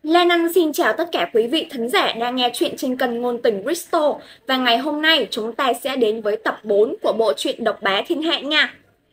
Lan Anh xin chào tất cả quý vị thính giả đang nghe chuyện trên kênh Ngôn Tình Crystal. Và ngày hôm nay chúng ta sẽ đến với tập 4 của bộ truyện Độc Bá Thiên Hạ nha.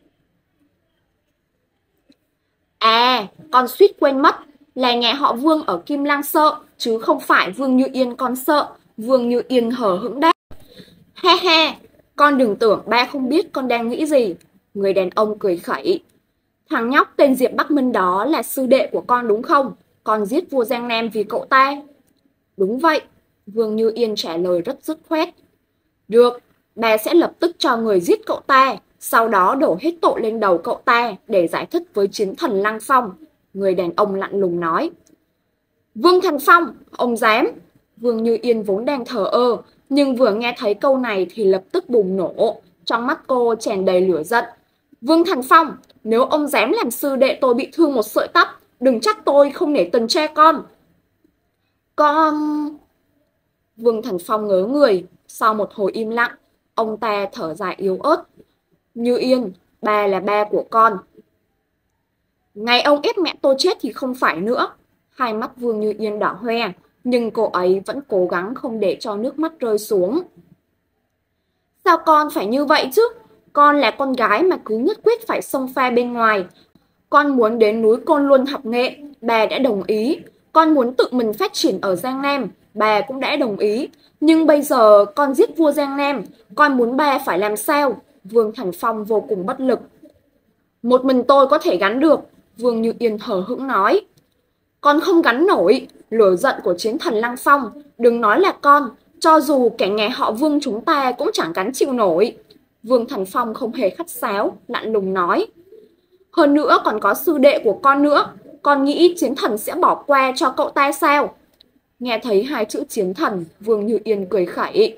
À, con suýt quên mất, là nhà họ Vương ở Kim Lăng sợ, chứ không phải Vương Như Yên con sợ. Vương Như Yên hờ hững đáp. Ha ha, con đừng tưởng ba không biết con đang nghĩ gì. Người đàn ông cười khẩy. Thằng nhóc tên Diệp Bắc Minh đó là sư đệ của con đúng không? Con giết vua Giang Nam vì cậu ta. Đúng vậy, Vương Như Yên trả lời rất dứt khoát. Được, bà sẽ lập tức cho người giết cậu ta, sau đó đổ hết tội lên đầu cậu ta để giải thích với chiến thần Lăng Phong. Người đàn ông lạnh lùng nói. Vương Thần Phong, ông dám. Vương Như Yên vốn đang thờ ơ, nhưng vừa nghe thấy câu này thì lập tức bùng nổ. Trong mắt cô tràn đầy lửa giận. Vương Thần Phong, nếu ông dám làm sư đệ tôi bị thương một sợi tóc, đừng trách tôi không nể tình cha con. Con... Vương Thần Phong ngớ người, sau một hồi im lặng, ông ta thở dài yếu ớt. Như Yên, ba là ba của con. Ngày ông ép mẹ tôi chết thì không phải nữa. Hai mắt Vương Như Yên đỏ hoe, nhưng cô ấy vẫn cố gắng không để cho nước mắt rơi xuống. Sao con phải như vậy chứ? Con là con gái mà cứ nhất quyết phải xông pha bên ngoài. Con muốn đến núi Côn Luân học nghệ, bà đã đồng ý. Con muốn tự mình phát triển ở Giang Nam, bà cũng đã đồng ý. Nhưng bây giờ con giết vua Giang Nam, con muốn bà phải làm sao? Vương Thần Phong vô cùng bất lực. Một mình tôi có thể gánh được, Vương Như Yên hờ hững nói. Con không gánh nổi, lửa giận của chiến thần Lăng Phong, đừng nói là con, cho dù cả nhà họ Vương chúng ta cũng chẳng gánh chịu nổi. Vương Thần Phong không hề khách sáo, lạnh lùng nói. Hơn nữa còn có sư đệ của con nữa, con nghĩ chiến thần sẽ bỏ qua cho cậu ta sao? Nghe thấy hai chữ chiến thần, Vương Như Yên cười khẩy.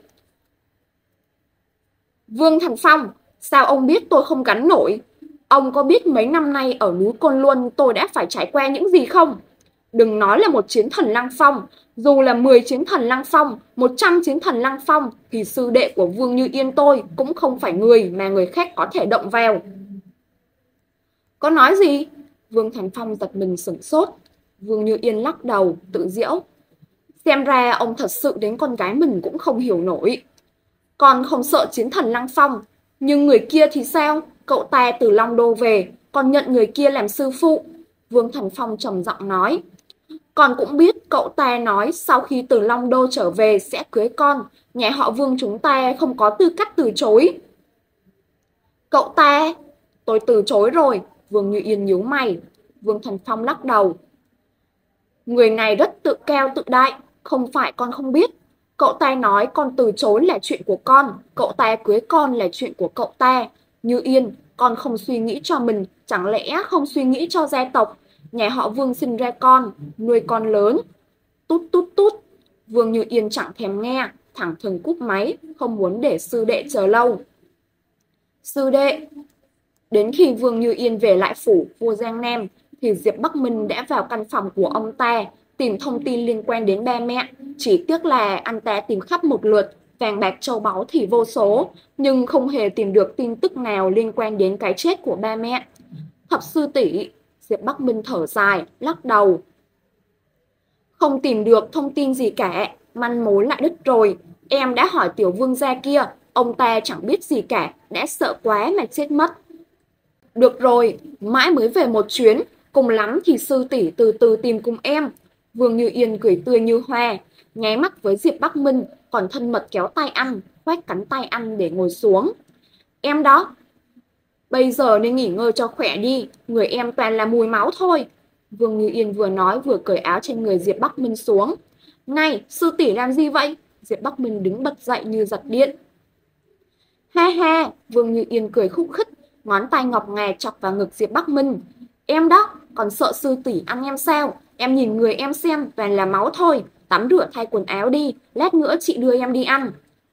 Vương Thần Phong, sao ông biết tôi không gánh nổi? Ông có biết mấy năm nay ở núi Côn Luân tôi đã phải trải qua những gì không? Đừng nói là một chiến thần Lăng Phong, dù là 10 chiến thần Lăng Phong, 100 chiến thần Lăng Phong, thì sư đệ của Vương Như Yên tôi cũng không phải người mà người khác có thể động vào. Có nói gì? Vương Thần Phong giật mình sửng sốt. Vương Như Yên lắc đầu, tự giễu. Xem ra ông thật sự đến con gái mình cũng không hiểu nổi. Con không sợ chiến thần Lăng Phong, nhưng người kia thì sao? Cậu ta từ Long Đô về, còn nhận người kia làm sư phụ. Vương Thần Phong trầm giọng nói. Con cũng biết cậu ta nói sau khi từ Long Đô trở về sẽ cưới con, nhà họ Vương chúng ta không có tư cách từ chối. Cậu ta... Tôi từ chối rồi, Vương Như Yên nhíu mày. Vương Thần Phong lắc đầu. Người này rất tự cao tự đại, không phải con không biết. Cậu ta nói con từ chối là chuyện của con, cậu ta cưới con là chuyện của cậu ta. Như Yên, con không suy nghĩ cho mình, chẳng lẽ không suy nghĩ cho gia tộc. Nhà họ Vương sinh ra con, nuôi con lớn. Tút tút tút. Vương Như Yên chẳng thèm nghe, thẳng thừng cúp máy, không muốn để sư đệ chờ lâu. Sư đệ... Đến khi Vương Như Yên về lại phủ vua Giang Nam, thì Diệp Bắc Minh đã vào căn phòng của ông ta, tìm thông tin liên quan đến ba mẹ. Chỉ tiếc là anh ta tìm khắp một lượt, vàng bạc châu báu thì vô số, nhưng không hề tìm được tin tức nào liên quan đến cái chết của ba mẹ. Thập sư tỷ, Diệp Bắc Minh thở dài, lắc đầu. Không tìm được thông tin gì cả, manh mối lại đứt rồi. Em đã hỏi tiểu vương gia kia, ông ta chẳng biết gì cả, đã sợ quá mà chết mất. Được rồi, mãi mới về một chuyến, cùng lắm thì sư tỷ từ từ tìm cùng em. Vương Như Yên cười tươi như hoa, nháy mắt với Diệp Bắc Minh, còn thân mật kéo tay anh, khoét cắn tay anh để ngồi xuống. Em đó, bây giờ nên nghỉ ngơi cho khỏe đi, người em toàn là mùi máu thôi. Vương Như Yên vừa nói vừa cởi áo trên người Diệp Bắc Minh xuống. Này, sư tỷ làm gì vậy? Diệp Bắc Minh đứng bật dậy như giật điện. Ha ha, Vương Như Yên cười khúc khích, ngón tay ngọc ngà chọc vào ngực Diệp Bắc Minh. Em đó, còn sợ sư tỷ ăn em sao? Em nhìn người em xem, toàn là máu thôi. Tắm rửa thay quần áo đi, lát nữa chị đưa em đi ăn.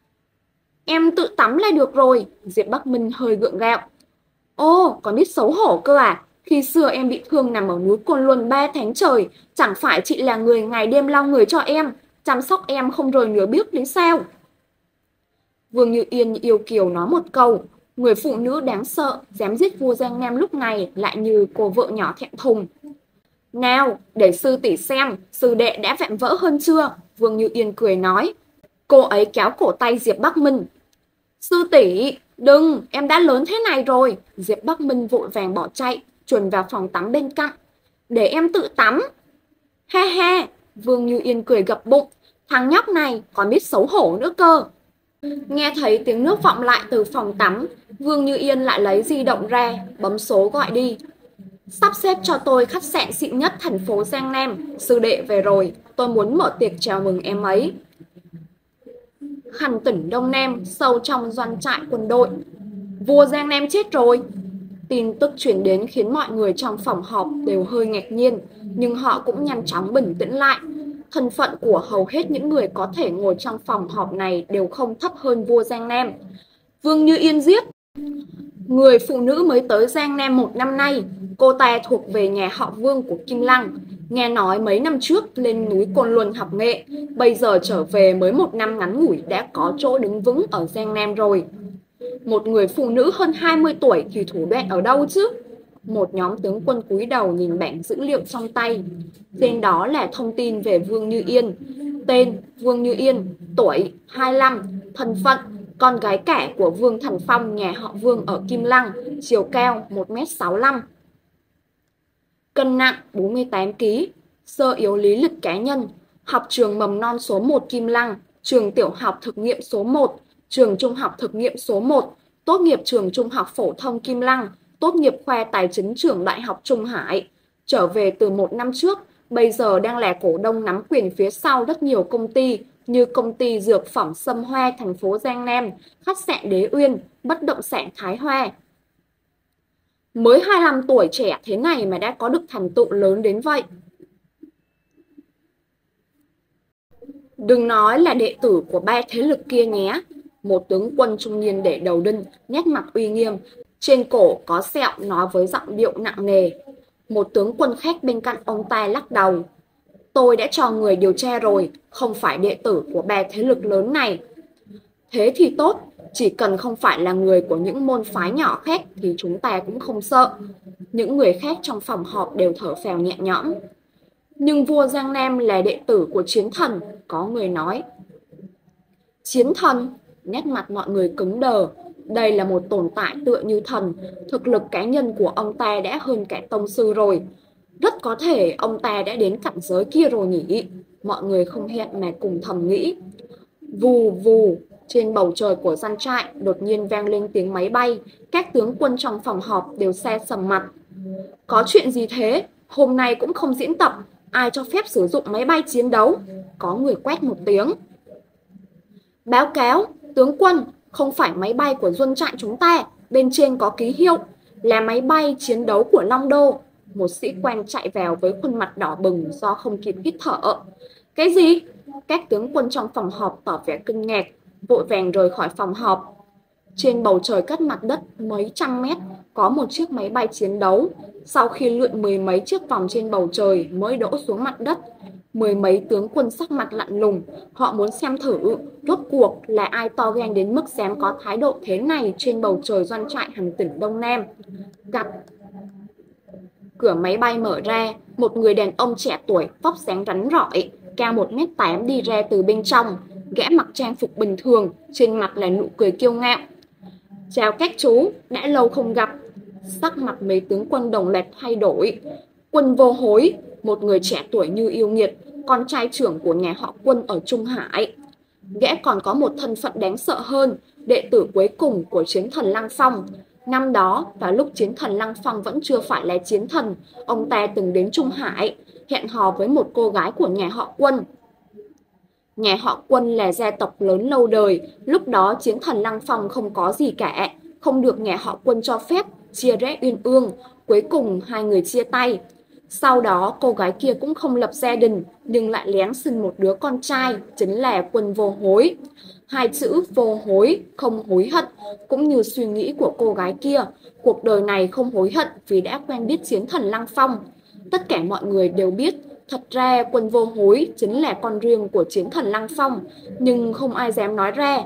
Em tự tắm là được rồi, Diệp Bắc Minh hơi gượng gạo. Ô, còn biết xấu hổ cơ à? Khi xưa em bị thương nằm ở núi Côn Luân 3 tháng trời, chẳng phải chị là người ngày đêm lau người cho em, chăm sóc em không rời nửa bước đến sao? Vương Như Yên yêu kiều nói một câu. Người phụ nữ đáng sợ, dám giết vua Giang Nam lúc này lại như cô vợ nhỏ thẹn thùng. Nào, để sư tỷ xem, sư đệ đã vạm vỡ hơn chưa? Vương Như Yên cười nói. Cô ấy kéo cổ tay Diệp Bắc Minh. Sư tỷ, đừng, em đã lớn thế này rồi. Diệp Bắc Minh vội vàng bỏ chạy, chuồn vào phòng tắm bên cạnh. Để em tự tắm. Ha ha, Vương Như Yên cười gập bụng. Thằng nhóc này còn biết xấu hổ nữa cơ. Nghe thấy tiếng nước vọng lại từ phòng tắm, Vương Như Yên lại lấy di động ra, bấm số gọi đi. Sắp xếp cho tôi khách sạn xịn nhất thành phố Giang Nam, sư đệ về rồi, tôi muốn mở tiệc chào mừng em ấy. Khăn tỉnh Đông Nam, sâu trong doanh trại quân đội. Vua Giang Nam chết rồi. Tin tức truyền đến khiến mọi người trong phòng họp đều hơi ngạc nhiên, nhưng họ cũng nhanh chóng bình tĩnh lại. Thân phận của hầu hết những người có thể ngồi trong phòng họp này đều không thấp hơn vua Giang Nam. Vương Như Yên giết. Người phụ nữ mới tới Giang Nam 1 năm nay, cô ta thuộc về nhà họ Vương của Kim Lăng. Nghe nói mấy năm trước lên núi Côn Luân học nghệ, bây giờ trở về mới 1 năm ngắn ngủi đã có chỗ đứng vững ở Giang Nam rồi. Một người phụ nữ hơn 20 tuổi thì thủ đoạn ở đâu chứ? Một nhóm tướng quân cúi đầu nhìn bảng dữ liệu trong tay. Trên đó là thông tin về Vương Như Yên. Tên Vương Như Yên, tuổi 25, thân phận con gái cả của Vương Thần Phong nhà họ Vương ở Kim Lăng, chiều cao 1m65. Cân nặng 48 kg, sơ yếu lý lịch cá nhân, học trường mầm non số 1 Kim Lăng, trường tiểu học thực nghiệm số 1, trường trung học thực nghiệm số 1, tốt nghiệp trường trung học phổ thông Kim Lăng, tốt nghiệp khoa tài chính trường Đại học Trung Hải, trở về từ 1 năm trước, bây giờ đang là cổ đông nắm quyền phía sau rất nhiều công ty như công ty dược phẩm Sâm Hoa thành phố Giang Nam, khách sạn Đế Uyên, bất động sản Thái Hoa. Mới 25 tuổi trẻ thế này mà đã có được thành tựu lớn đến vậy. Đừng nói là đệ tử của ba thế lực kia nhé. Một tướng quân trung niên để đầu đinh, nét mặt uy nghiêm, trên cổ có sẹo nói với giọng điệu nặng nề. Một tướng quân khác bên cạnh ông ta lắc đầu. Tôi đã cho người điều tra rồi, không phải đệ tử của ba thế lực lớn này. Thế thì tốt, chỉ cần không phải là người của những môn phái nhỏ khác thì chúng ta cũng không sợ. Những người khác trong phòng họp đều thở phào nhẹ nhõm. Nhưng vua Giang Nam là đệ tử của chiến thần, có người nói. Chiến thần? Nét mặt mọi người cứng đờ. Đây là một tồn tại tựa như thần, thực lực cá nhân của ông ta đã hơn cả tông sư rồi. Rất có thể ông ta đã đến cảnh giới kia rồi nhỉ. Mọi người không hẹn mà cùng thầm nghĩ. Vù vù, trên bầu trời của doanh trại đột nhiên vang lên tiếng máy bay. Các tướng quân trong phòng họp đều se sầm mặt. Có chuyện gì thế? Hôm nay cũng không diễn tập. Ai cho phép sử dụng máy bay chiến đấu? Có người quét một tiếng. Báo cáo, tướng quân, không phải máy bay của doanh trại chúng ta. Bên trên có ký hiệu, là máy bay chiến đấu của Long Đô. Một sĩ quan chạy vào với khuôn mặt đỏ bừng do không kịp hít thở. Cái gì? Các tướng quân trong phòng họp tỏ vẻ kinh ngạc, vội vàng rời khỏi phòng họp. Trên bầu trời cách mặt đất mấy trăm mét có một chiếc máy bay chiến đấu. Sau khi lượn mười mấy chiếc vòng trên bầu trời mới đỗ xuống mặt đất. Mười mấy tướng quân sắc mặt lạnh lùng, họ muốn xem thử rốt cuộc là ai to gan đến mức dám có thái độ thế này trên bầu trời doanh trại hành tỉnh Đông Nam. Gặp cửa máy bay mở ra, một người đàn ông trẻ tuổi, vóc dáng rắn rỏi, cao 1m8 đi ra từ bên trong. Gã mặc trang phục bình thường, trên mặt là nụ cười kiêu ngạo. Chào các chú, đã lâu không gặp. Sắc mặt mấy tướng quân đồng loạt thay đổi. Quân Vô Hối, một người trẻ tuổi như yêu nghiệt, con trai trưởng của nhà họ Quân ở Trung Hải. Gã còn có một thân phận đáng sợ hơn, đệ tử cuối cùng của chiến thần Lăng Phong. Năm đó, vào lúc chiến thần Lăng Phong vẫn chưa phải là chiến thần, ông ta từng đến Trung Hải, hẹn hò với một cô gái của nhà họ Quân. Nhà họ Quân là gia tộc lớn lâu đời, lúc đó chiến thần Lăng Phong không có gì cả, không được nhà họ Quân cho phép, chia rẽ uyên ương, cuối cùng hai người chia tay. Sau đó cô gái kia cũng không lập gia đình, nhưng lại lén sinh một đứa con trai, chính là Quân Vô Hối. Hai chữ vô hối, không hối hận, cũng như suy nghĩ của cô gái kia, cuộc đời này không hối hận vì đã quen biết chiến thần Lăng Phong. Tất cả mọi người đều biết, thật ra Quân Vô Hối chính là con riêng của chiến thần Lăng Phong, nhưng không ai dám nói ra.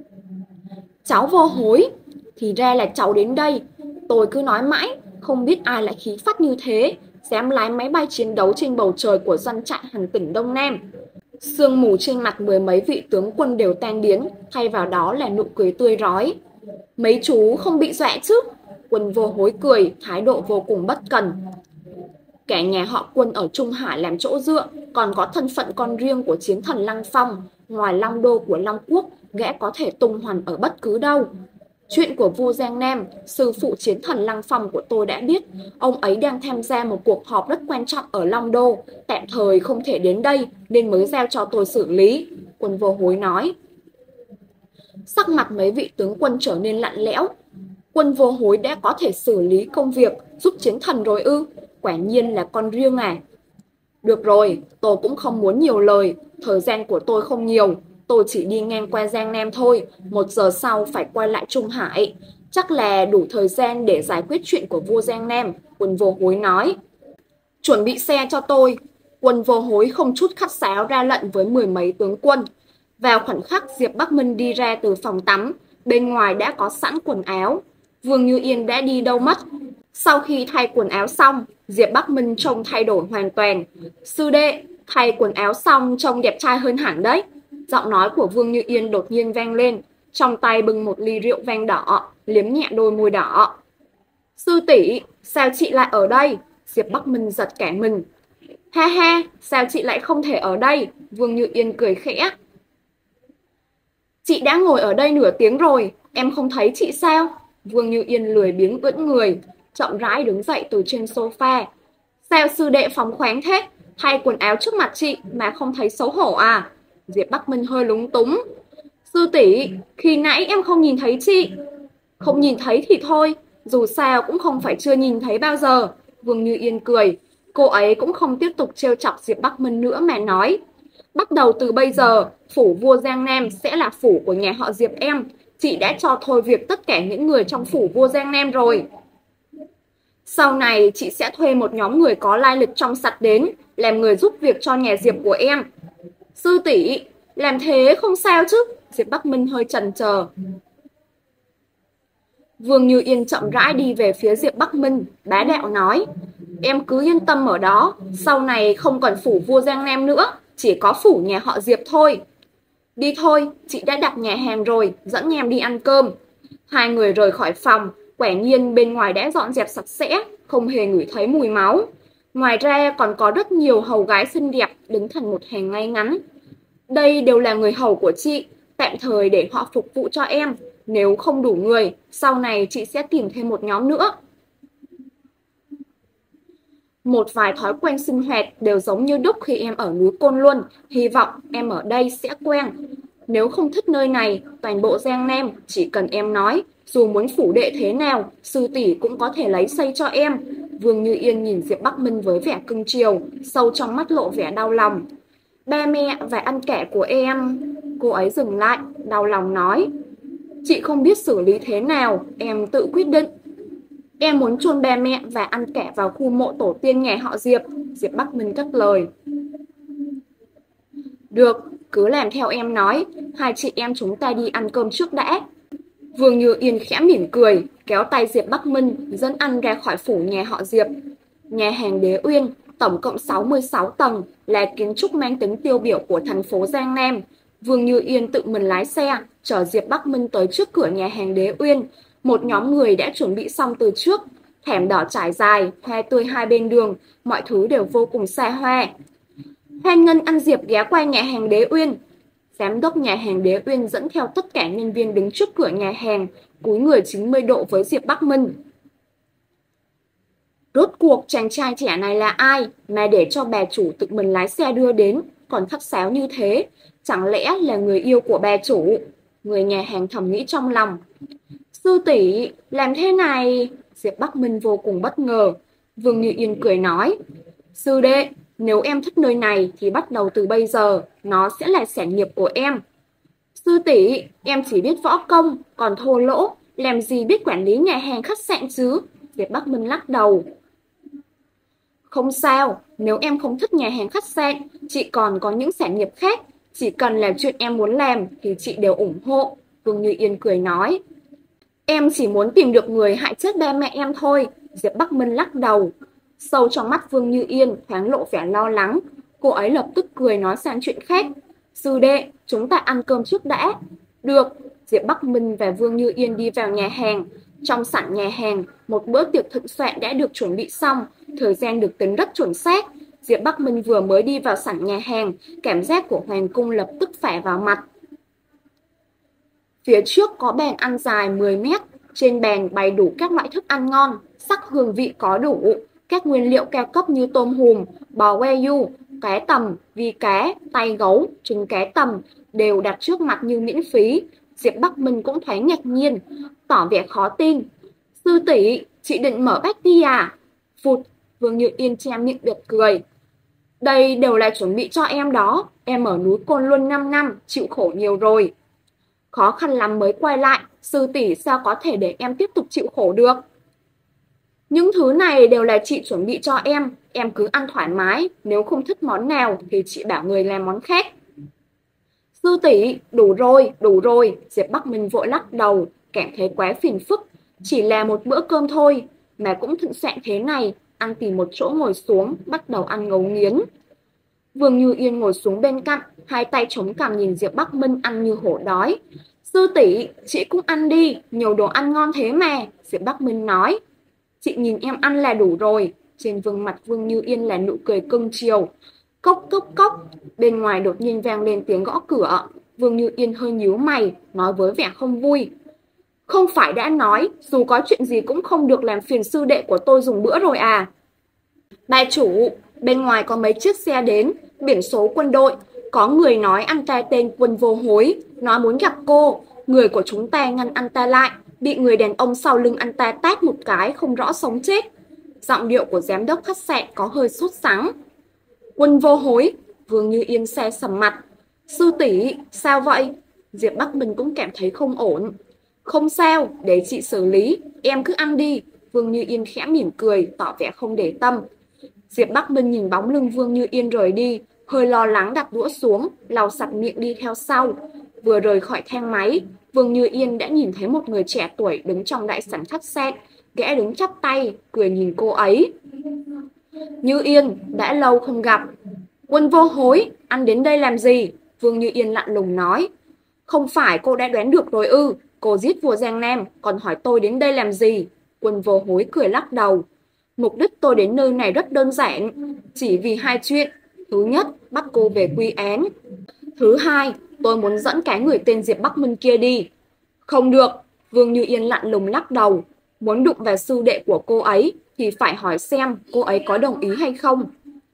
Cháu Vô Hối, thì ra là cháu đến đây. Tôi cứ nói mãi, không biết ai lại khí phách như thế. dám lái máy bay chiến đấu trên bầu trời của doanh trại hành tỉnh Đông Nam. Sương mù trên mặt mười mấy vị tướng quân đều tan biến, thay vào đó là nụ cười tươi rói. Mấy chú không bị dọa chứ? Quân Vô Hối cười, thái độ vô cùng bất cần. Cả nhà họ Quân ở Trung Hải làm chỗ dựa, còn có thân phận con riêng của chiến thần Lăng Phong. Ngoài Long Đô của Long Quốc, gã có thể tung hoành ở bất cứ đâu. Chuyện của vua Giang Nam, sư phụ chiến thần Lăng Phong của tôi đã biết. Ông ấy đang tham gia một cuộc họp rất quan trọng ở Long Đô, tạm thời không thể đến đây nên mới giao cho tôi xử lý, Quân Vô Hối nói. Sắc mặt mấy vị tướng quân trở nên lạnh lẽo. Quân Vô Hối đã có thể xử lý công việc giúp chiến thần rồi ư? Quả nhiên là con riêng à. Được rồi, tôi cũng không muốn nhiều lời, thời gian của tôi không nhiều. Tôi chỉ đi ngang qua Giang Nam thôi, 1 giờ sau phải quay lại Trung Hải. Chắc là đủ thời gian để giải quyết chuyện của vua Giang Nam, Quân Vô Hối nói. Chuẩn bị xe cho tôi. Quân Vô Hối không chút khách sáo ra lệnh với mười mấy tướng quân. Vào khoảnh khắc Diệp Bắc Minh đi ra từ phòng tắm, bên ngoài đã có sẵn quần áo. Vương Như Yên đã đi đâu mất? Sau khi thay quần áo xong, Diệp Bắc Minh trông thay đổi hoàn toàn. Sư đệ, thay quần áo xong trông đẹp trai hơn hẳn đấy. Giọng nói của Vương Như Yên đột nhiên vang lên, trong tay bưng một ly rượu vang đỏ, liếm nhẹ đôi môi đỏ. Sư tỷ, sao chị lại ở đây? Diệp Bắc Minh giật cả mình. Ha ha, sao chị lại không thể ở đây? Vương Như Yên cười khẽ. Chị đã ngồi ở đây nửa tiếng rồi, em không thấy chị sao? Vương Như Yên lười biếng ưỡn người, chậm rãi đứng dậy từ trên sofa. Sao sư đệ phóng khoáng thế? Thay quần áo trước mặt chị mà không thấy xấu hổ à? Diệp Bắc Minh hơi lúng túng. Sư tỷ, khi nãy em không nhìn thấy chị. Không nhìn thấy thì thôi, dù sao cũng không phải chưa nhìn thấy bao giờ. Vương Như Yên cười. Cô ấy cũng không tiếp tục trêu chọc Diệp Bắc Minh nữa mà nói. Bắt đầu từ bây giờ, phủ vua Giang Nam sẽ là phủ của nhà họ Diệp em. Chị đã cho thôi việc tất cả những người trong phủ vua Giang Nam rồi. Sau này chị sẽ thuê một nhóm người có lai lịch trong sạch đến, làm người giúp việc cho nhà Diệp của em. Sư tỷ, làm thế không sao chứ? Diệp Bắc Minh hơi chần chờ. Vương Như Yên chậm rãi đi về phía Diệp Bắc Minh, bá đạo nói. Em cứ yên tâm ở đó, sau này không còn phủ vua Giang Nam nữa, chỉ có phủ nhà họ Diệp thôi. Đi thôi, chị đã đặt nhà hàng rồi, dẫn em đi ăn cơm. Hai người rời khỏi phòng, quả nhiên bên ngoài đã dọn dẹp sạch sẽ, không hề ngửi thấy mùi máu. Ngoài ra còn có rất nhiều hầu gái xinh đẹp đứng thành một hàng ngay ngắn. Đây đều là người hầu của chị, tạm thời để họ phục vụ cho em. Nếu không đủ người, sau này chị sẽ tìm thêm một nhóm nữa. Một vài thói quen sinh hoạt đều giống như đúc khi em ở núi Côn Luân, hy vọng em ở đây sẽ quen. Nếu không thích nơi này, toàn bộ Giang Nam, chỉ cần em nói, dù muốn phủ đệ thế nào, sư tỷ cũng có thể lấy xây cho em. Vương Như Yên nhìn Diệp Bắc Minh với vẻ cưng chiều, sâu trong mắt lộ vẻ đau lòng. Ba mẹ và anh cả của em. Cô ấy dừng lại, đau lòng nói. Chị không biết xử lý thế nào, em tự quyết định. Em muốn chôn ba mẹ và anh cả vào khu mộ tổ tiên nhà họ Diệp. Diệp Bắc Minh cất lời. Được, cứ làm theo em nói, hai chị em chúng ta đi ăn cơm trước đã. Vương Như Yên khẽ mỉm cười, kéo tay Diệp Bắc Minh dẫn anh ra khỏi phủ nhà họ Diệp. Nhà hàng Đế Uyên, tổng cộng 66 tầng, là kiến trúc mang tính tiêu biểu của thành phố Giang Nam. Vương Như Yên tự mình lái xe, chở Diệp Bắc Minh tới trước cửa nhà hàng Đế Uyên. Một nhóm người đã chuẩn bị xong từ trước, thảm đỏ trải dài, hoa tươi hai bên đường, mọi thứ đều vô cùng xa hoa. Hoan nghênh anh Diệp ghé qua nhà hàng Đế Uyên. Giám đốc nhà hàng Đế Uyên dẫn theo tất cả nhân viên đứng trước cửa nhà hàng, cúi người 90 độ với Diệp Bắc Minh. Rốt cuộc chàng trai trẻ này là ai mà để cho bà chủ tự mình lái xe đưa đến, còn khách sáo như thế? Chẳng lẽ là người yêu của bà chủ? Người nhà hàng thầm nghĩ trong lòng. Sư tỷ, làm thế này... Diệp Bắc Minh vô cùng bất ngờ. Vương Như Yên cười nói. Sư đệ, nếu em thích nơi này thì bắt đầu từ bây giờ, nó sẽ là sản nghiệp của em. Sư tỷ, em chỉ biết võ công, còn thô lỗ, làm gì biết quản lý nhà hàng khách sạn chứ? Diệp Bắc Minh lắc đầu. Không sao, nếu em không thích nhà hàng khách sạn, chị còn có những sản nghiệp khác. Chỉ cần là chuyện em muốn làm thì chị đều ủng hộ. Vương Như Yên cười nói. Em chỉ muốn tìm được người hại chết ba mẹ em thôi. Diệp Bắc Minh lắc đầu. Sâu trong mắt Vương Như Yên thoáng lộ vẻ lo lắng. Cô ấy lập tức cười nói sang chuyện khác. Sư đệ, chúng ta ăn cơm trước đã. Được. Diệp Bắc Minh và Vương Như Yên đi vào nhà hàng. Trong sảnh nhà hàng, một bữa tiệc thịnh soạn đã được chuẩn bị xong, thời gian được tính rất chuẩn xác. Diệp Bắc Minh vừa mới đi vào sảnh nhà hàng, cảm giác của hoàng cung lập tức phả vào mặt. Phía trước có bàn ăn dài 10 mét, trên bàn bày đủ các loại thức ăn ngon, sắc hương vị có đủ, các nguyên liệu cao cấp như tôm hùm, bò wagyu, cá tầm, vi cá, tay gấu, trứng cá tầm đều đặt trước mặt như miễn phí. Diệp Bắc Minh cũng thoáng ngạc nhiên, tỏ vẻ khó tin. Sư tỷ, chị định mở party à? Phụt, Vương Như Yên che miệng bật cười. Đây đều là chuẩn bị cho em đó, em ở núi Côn Luân 5 năm, chịu khổ nhiều rồi. Khó khăn lắm mới quay lại, sư tỷ sao có thể để em tiếp tục chịu khổ được. Những thứ này đều là chị chuẩn bị cho em cứ ăn thoải mái, nếu không thích món nào thì chị bảo người làm món khác. Sư tỷ, đủ rồi, Diệp Bắc Minh vội lắc đầu, cảm thấy quá phiền phức, chỉ là một bữa cơm thôi, mà cũng thịnh soạn thế này, ăn tìm một chỗ ngồi xuống, bắt đầu ăn ngấu nghiến. Vương Như Yên ngồi xuống bên cạnh, hai tay chống cằm nhìn Diệp Bắc Minh ăn như hổ đói. Sư tỷ, chị cũng ăn đi, nhiều đồ ăn ngon thế mà, Diệp Bắc Minh nói. Chị nhìn em ăn là đủ rồi. Trên gương mặt Vương Như Yên là nụ cười cưng chiều. Cốc cốc cốc, bên ngoài đột nhiên vang lên tiếng gõ cửa. Vương Như Yên hơi nhíu mày, nói với vẻ không vui. Không phải đã nói, dù có chuyện gì cũng không được làm phiền sư đệ của tôi dùng bữa rồi à? Bà chủ, bên ngoài có mấy chiếc xe đến, biển số quân đội. Có người nói anh ta tên Quân Vô Hối, nói muốn gặp cô. Người của chúng ta ngăn anh ta lại, bị người đàn ông sau lưng anh ta tát một cái không rõ sống chết. Giọng điệu của giám đốc khách sạn có hơi sốt sắng. Quân Vô Hối, Vương Như Yên xe sầm mặt. Sư tỷ, sao vậy? Diệp Bắc Minh cũng cảm thấy không ổn. Không sao, để chị xử lý, em cứ ăn đi. Vương Như Yên khẽ mỉm cười, tỏ vẻ không để tâm. Diệp Bắc Minh nhìn bóng lưng Vương Như Yên rời đi, hơi lo lắng đặt đũa xuống, lau sạch miệng đi theo sau. Vừa rời khỏi thang máy, Vương Như Yên đã nhìn thấy một người trẻ tuổi đứng trong đại sảnh khách sạn, gã đứng chắp tay, cười nhìn cô ấy. Như Yên, đã lâu không gặp. Quân Vô Hối, anh đến đây làm gì? Vương Như Yên lạnh lùng nói. Không phải cô đã đoán được rồi ư? Cô giết vua Giang Nam, còn hỏi tôi đến đây làm gì? Quân Vô Hối cười lắc đầu. Mục đích tôi đến nơi này rất đơn giản, chỉ vì hai chuyện. Thứ nhất, bắt cô về quy án. Thứ hai, tôi muốn dẫn cái người tên Diệp Bắc Minh kia đi. Không được, Vương Như Yên lạnh lùng lắc đầu. Muốn đụng vào sư đệ của cô ấy thì phải hỏi xem cô ấy có đồng ý hay không.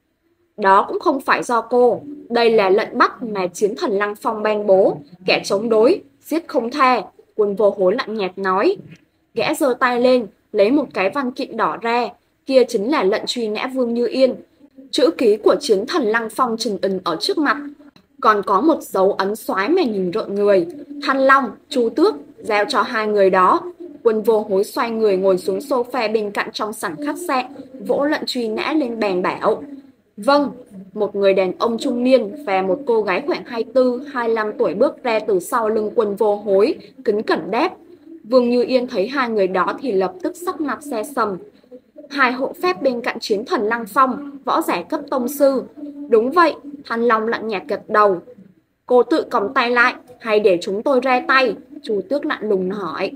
Đó cũng không phải do cô, đây là lệnh bắt mà chiến thần Lăng Phong ban bố, kẻ chống đối, giết không tha. Quân Vô Hối lạnh nhạt nói. Gã giơ tay lên, lấy một cái văn kiện đỏ ra, kia chính là lệnh truy nã Vương Như Yên. Chữ ký của chiến thần Lăng Phong trừng ình ở trước mặt, còn có một dấu ấn xoái mà nhìn rợn người. Thanh Long, Chu Tước, giao cho hai người đó. Quân Vô Hối xoay người ngồi xuống sofa bên cạnh trong sảnh khách sạn, vỗ lệnh truy nã lên bàn bảo. Vâng, một người đàn ông trung niên và một cô gái khoảng 24-25 tuổi bước ra từ sau lưng Quân Vô Hối, kính cẩn đáp. Vương Như Yên thấy hai người đó thì lập tức sắc mặt xe sầm. Hai hộ phép bên cạnh chiến thần Lăng Phong, võ giả cấp tông sư. Đúng vậy, Thanh Long lạnh nhạt gật đầu. Cô tự còng tay lại, hay để chúng tôi ra tay? Chu Tước lạnh lùng hỏi.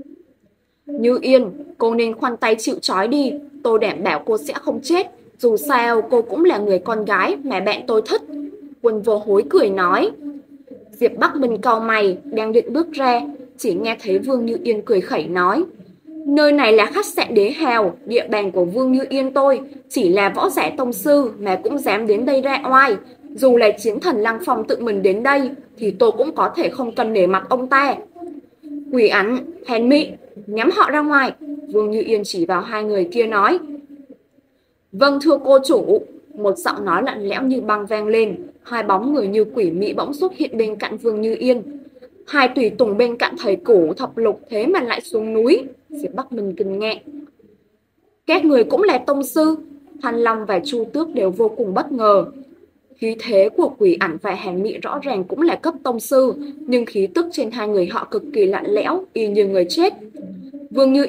Như Yên, cô nên khoanh tay chịu trói đi, tôi đảm bảo cô sẽ không chết. Dù sao cô cũng là người con gái mà bạn tôi thích. Quân Vô Hối cười nói. Diệp Bắc Minh cau mày, đang định bước ra, chỉ nghe thấy Vương Như Yên cười khẩy nói. Nơi này là khách sạn Đế Hào, địa bàn của Vương Như Yên tôi, chỉ là võ giả tông sư mà cũng dám đến đây ra oai. Dù là chiến thần Lăng Phong tự mình đến đây, thì tôi cũng có thể không cần nể mặt ông ta. Quỷ ảnh, hèn mị, nhắm họ ra ngoài. Vương Như Yên chỉ vào hai người kia nói. Vâng thưa cô chủ, một giọng nói lạnh lẽo như băng vang lên, hai bóng người như quỷ mị bỗng xuất hiện bên cạnh Vương Như Yên. Hai tùy tùng bên cạnh thầy cổ thập lục thế mà lại xuống núi. Diệp Bắc Minh kinh ngạc. Các người cũng là tông sư. Thanh Long và Chu Tước đều vô cùng bất ngờ. Khí thế của quỷ ảnh và hàn mị rõ ràng cũng là cấp tông sư, nhưng khí tức trên hai người họ cực kỳ lạnh lẽo, y như người chết. Vương Như Yên,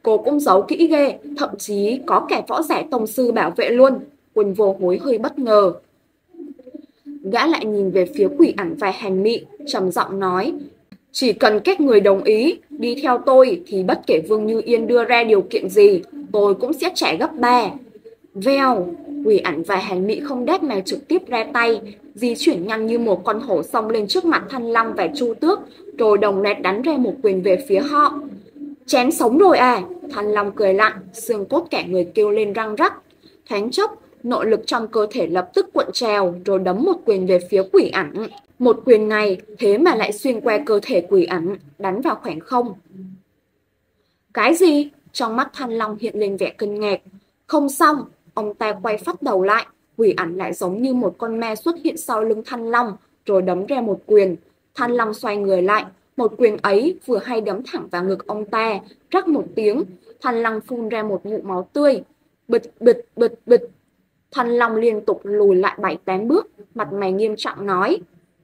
Cô cũng giấu kỹ ghê, thậm chí có kẻ võ giả tông sư bảo vệ luôn. Quân Vô Hối hơi bất ngờ. Gã lại nhìn về phía Quỷ Ẩn và Hàn Mị, trầm giọng nói: chỉ cần các người đồng ý đi theo tôi thì bất kể Vương Như Yên đưa ra điều kiện gì, tôi cũng sẽ trả gấp 3. Vèo, Quỷ Ẩn và Hàn Mị không đáp mà trực tiếp ra tay, di chuyển nhanh như một con hổ xông lên trước mặt Thanh Long và Chu Tước, rồi đồng loạt đánh ra một quyền về phía họ. Chén sống rồi à? Thanh Long cười lạnh, xương cốt cả người kêu lên răng rắc. Thoáng chốc, nội lực trong cơ thể lập tức cuộn trào, rồi đấm một quyền về phía Quỷ Ẩn. Một quyền này thế mà lại xuyên qua cơ thể Quỷ Ẩn, đánh vào khoảng không. Cái gì? Trong mắt Thanh Long hiện lên vẻ kinh ngạc. Không xong, ông ta quay phát đầu lại, Quỷ Ẩn lại giống như một con ma xuất hiện sau lưng Thanh Long, rồi đấm ra một quyền. Thanh Long xoay người lại, một quyền ấy vừa hay đấm thẳng vào ngực ông ta, rắc một tiếng, Thanh Long phun ra một ngụm máu tươi. Bịch bịch bịch bịch. Thanh Long liên tục lùi lại 7-8 bước, mặt mày nghiêm trọng nói: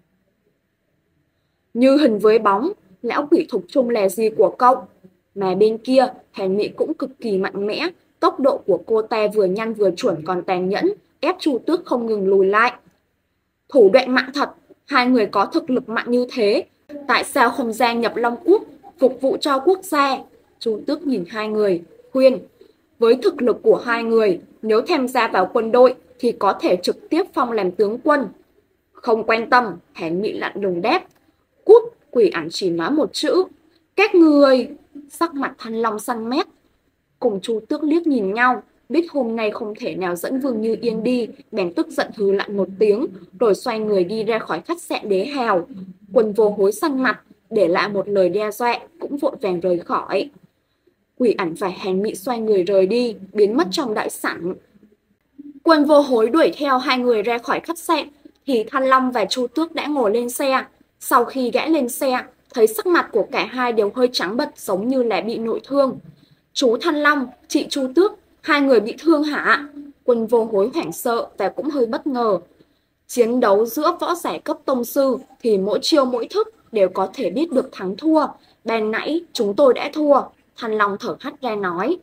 như hình với bóng, lão quỷ Thục Trung là gì của cậu? Mà bên kia, Hàn Mị cũng cực kỳ mạnh mẽ, tốc độ của cô ta vừa nhanh vừa chuẩn còn tàn nhẫn, ép Chu Tước không ngừng lùi lại. Thủ đoạn mạnh thật, hai người có thực lực mạnh như thế, tại sao không gia nhập Long Quốc, phục vụ cho quốc gia? Chu Tước nhìn hai người, khuyên: với thực lực của hai người, nếu tham gia vào quân đội thì có thể trực tiếp phong làm tướng quân. Không quan tâm, Hàn Mị lạnh lùng đáp. Cút, Quỷ Ẩn chỉ nói một chữ: các người. Sắc mặt Thanh Long xanh mét. Cùng Chu Tước liếc nhìn nhau, biết hôm nay không thể nào dẫn Vương Như Yên đi, bèn tức giận hừ lạnh một tiếng, rồi xoay người đi ra khỏi khách sạn Đế Hào. Quân Vô Hối xanh mặt, để lại một lời đe dọa, cũng vội vàng rời khỏi. Quỷ Ẩn và Hàn Mị xoay người rời đi, biến mất trong đại sảnh. Quân Vô Hối đuổi theo hai người ra khỏi khách sạn, thì Thanh Long và Chu Tước đã ngồi lên xe. Sau khi gã lên xe, thấy sắc mặt của cả hai đều hơi trắng bệch, giống như là bị nội thương. Chú Thanh Long, chị Chu Tước, hai người bị thương hả? Quân Vô Hối hoảng sợ và cũng hơi bất ngờ. Chiến đấu giữa võ giả cấp tông sư thì mỗi chiêu mỗi thức đều có thể biết được thắng thua. Ban nãy chúng tôi đã thua. Thanh Long thở hắt ra nói.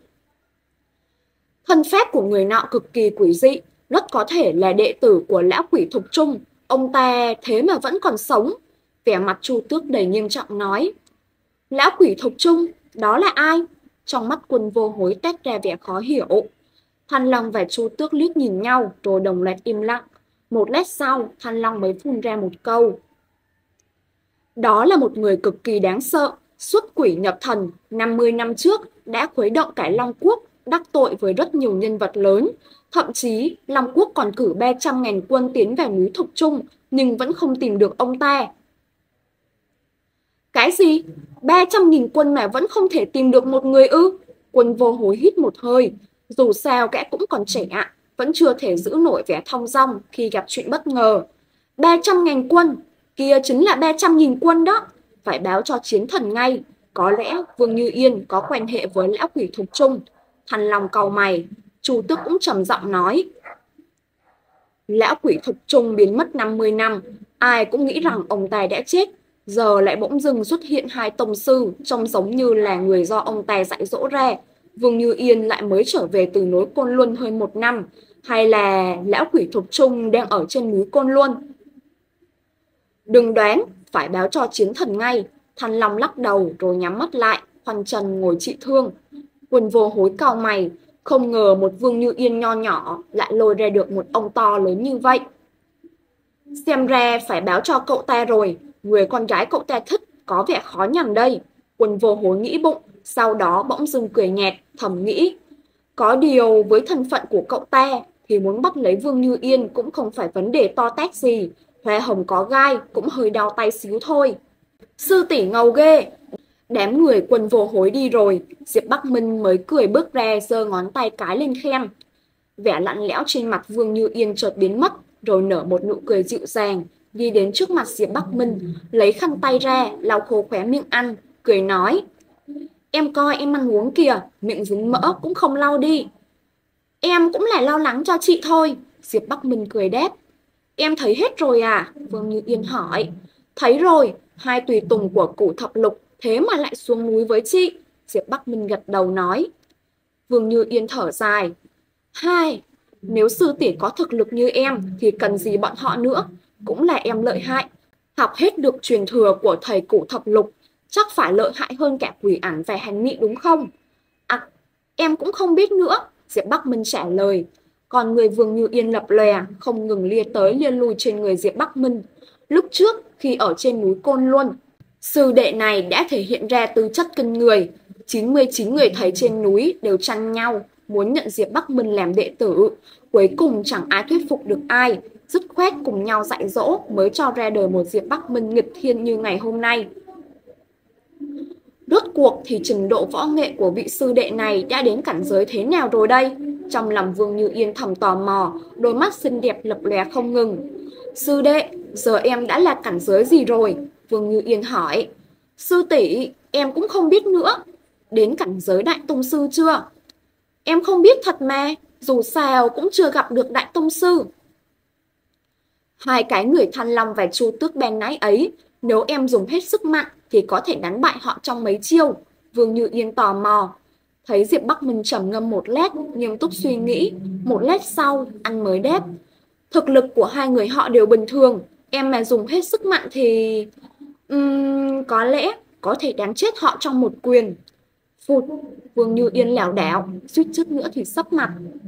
Thân pháp của người nọ cực kỳ quỷ dị, rất có thể là đệ tử của lão quỷ Thục Trung. Ông ta thế mà vẫn còn sống. Vẻ mặt Chu Tước đầy nghiêm trọng nói. Lão quỷ Thục Trung, đó là ai? Trong mắt Quân Vô Hối toát ra vẻ khó hiểu. Thanh Long và Chu Tước liếc nhìn nhau rồi đồng loạt im lặng. Một lát sau, Thanh Long mới phun ra một câu. Đó là một người cực kỳ đáng sợ, xuất quỷ nhập thần, 50 năm trước đã khuấy động cả Long Quốc, đắc tội với rất nhiều nhân vật lớn. Thậm chí, Long Quốc còn cử 300.000 quân tiến vào núi Thục Trung, nhưng vẫn không tìm được ông ta. Cái gì? 300.000 quân mà vẫn không thể tìm được một người ư? Quân Vô Hối hít một hơi. Dù sao kẻ cũng còn trẻ, vẫn chưa thể giữ nổi vẻ thong dong khi gặp chuyện bất ngờ. 300.000 quân, kia chính là 300.000 quân đó. Phải báo cho chiến thần ngay. Có lẽ Vương Như Yên có quan hệ với lão quỷ Thục Trung. Thanh Long cau mày. Chu Tước cũng trầm giọng nói. Lão quỷ Thục Trung biến mất 50 năm, ai cũng nghĩ rằng ông ta đã chết. Giờ lại bỗng dưng xuất hiện hai tông sư, trông giống như là người do ông ta dạy dỗ ra. Vương Như Yên lại mới trở về từ núi Côn Luân hơn 1 năm, hay là lão quỷ Thục Trung đang ở trên núi Côn Luân? Đừng đoán, phải báo cho chiến thần ngay. Thanh Long lắc đầu rồi nhắm mắt lại, khoanh chân ngồi trị thương. Quân Vô Hối cau mày, không ngờ một Vương Như Yên nho nhỏ lại lôi ra được một ông to lớn như vậy. Xem ra phải báo cho cậu ta rồi, người con gái cậu ta thích có vẻ khó nhằn đây. Quân Vô Hối nghĩ bụng, sau đó bỗng dưng cười nhạt, thầm nghĩ. Có điều với thân phận của cậu ta thì muốn bắt lấy Vương Như Yên cũng không phải vấn đề to tát gì. Hoa hồng có gai cũng hơi đau tay xíu thôi. Sư tỷ ngầu ghê. Đám người Quân Vô Hối đi rồi, Diệp Bắc Minh mới cười bước ra, giơ ngón tay cái lên khen. Vẻ lạnh lẽo trên mặt Vương Như Yên chợt biến mất, rồi nở một nụ cười dịu dàng, đi đến trước mặt Diệp Bắc Minh, lấy khăn tay ra, lau khô khóe miệng ăn, cười nói. Em coi em ăn uống kìa, miệng dính mỡ cũng không lau đi. Em cũng là lo lắng cho chị thôi, Diệp Bắc Minh cười đáp. Em thấy hết rồi à? Vương Như Yên hỏi. Thấy rồi, hai tùy tùng của Cửu Thập Lục thế mà lại xuống núi với chị. Diệp Bắc Minh gật đầu nói. Vương Như Yên thở dài. Hai, nếu sư tỷ có thực lực như em thì cần gì bọn họ nữa, cũng là em lợi hại. Học hết được truyền thừa của thầy Cổ Thập Lục, chắc phải lợi hại hơn cả Quỷ Ảnh và Hàn Mị đúng không? À, em cũng không biết nữa, Diệp Bắc Minh trả lời. Còn người Vương Như Yên lập lòe, không ngừng lia tới lia lui trên người Diệp Bắc Minh. Lúc trước, khi ở trên núi Côn Luân, sư đệ này đã thể hiện ra tư chất kinh người. 99 người thầy trên núi đều tranh nhau, muốn nhận Diệp Bắc Minh làm đệ tử. Cuối cùng chẳng ai thuyết phục được ai, dứt khoát cùng nhau dạy dỗ mới cho ra đời một Diệp Bắc Minh nghịch thiên như ngày hôm nay. Rốt cuộc thì trình độ võ nghệ của vị sư đệ này đã đến cảnh giới thế nào rồi đây? Trong lòng Vương Như Yên thầm tò mò, đôi mắt xinh đẹp lập lòe không ngừng. Sư đệ, giờ em đã là cảnh giới gì rồi? Vương Như Yên hỏi. Sư tỷ, em cũng không biết nữa. Đến cảnh giới đại tông sư chưa? Em không biết thật mà, dù sao cũng chưa gặp được đại tông sư. Hai cái người Thanh Long và Chu Tước ban nãy ấy, nếu em dùng hết sức mạnh thì có thể đánh bại họ trong mấy chiêu. Vương Như Yên tò mò. Thấy Diệp Bắc Minh trầm ngâm một lát, nghiêm túc suy nghĩ. Một lát sau, anh mới đáp. Thực lực của hai người họ đều bình thường. Em mà dùng hết sức mạnh thì... có lẽ có thể đánh chết họ trong một quyền. Phụt, Vương Như Yên lảo đảo, suýt chút nữa thì sấp mặt.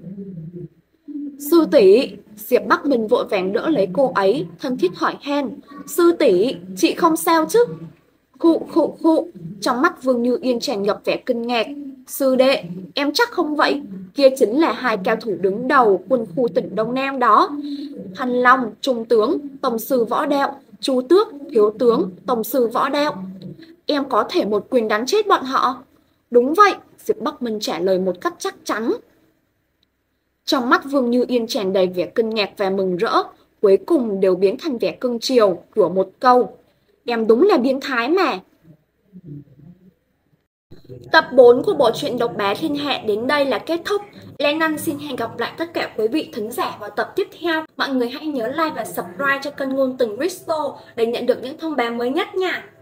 Sư tỷ, Diệp Bắc Minh vội vàng đỡ lấy cô ấy, thân thiết hỏi han. Sư tỷ, chị không sao chứ? Khụ. Trong mắt Vương Như Yên tràn ngập vẻ kinh ngạc. Sư đệ, em chắc không vậy? Kia chính là hai cao thủ đứng đầu quân khu tỉnh Đông Nam đó. Thanh Long, trung tướng, tổng sư võ đạo. Chu Tước, thiếu tướng, tổng sư võ đạo. Em có thể một quyền đánh chết bọn họ. Đúng vậy, Diệp Bắc Minh trả lời một cách chắc chắn. Trong mắt Vương Như Yên tràn đầy vẻ kinh ngạc và mừng rỡ, cuối cùng đều biến thành vẻ cưng chiều của một câu. Em đúng là biến thái mà. Tập 4 của bộ truyện Độc Bá Thiên Hạ đến đây là kết thúc. Lan Anh xin hẹn gặp lại tất cả quý vị thính giả vào tập tiếp theo. Mọi người hãy nhớ like và subscribe cho kênh Ngôn Tình Crystal để nhận được những thông báo mới nhất nha.